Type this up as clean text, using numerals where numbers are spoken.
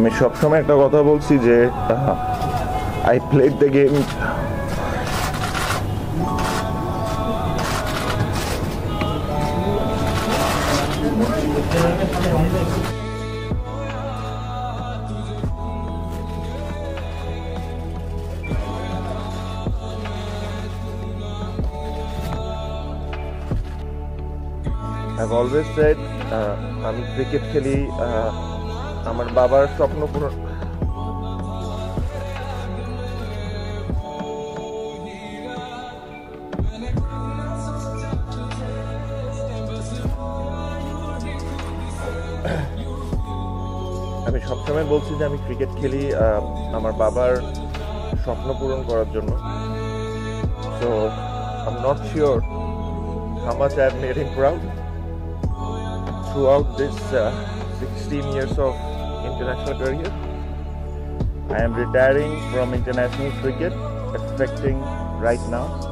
আমি সবসময় একটা কথা বলছি যে I played the game I've always said আমি ক্রিকেট খেলি আমার বাবার স্বপ্ন পূরণ আমি সবসময় বলছি যে আমি ক্রিকেট খেলি আমার বাবার স্বপ্ন পূরণ করার জন্য so I'm not sure how much I've made him proud throughout this 16 years of international career. I am retiring from international cricket, expecting right now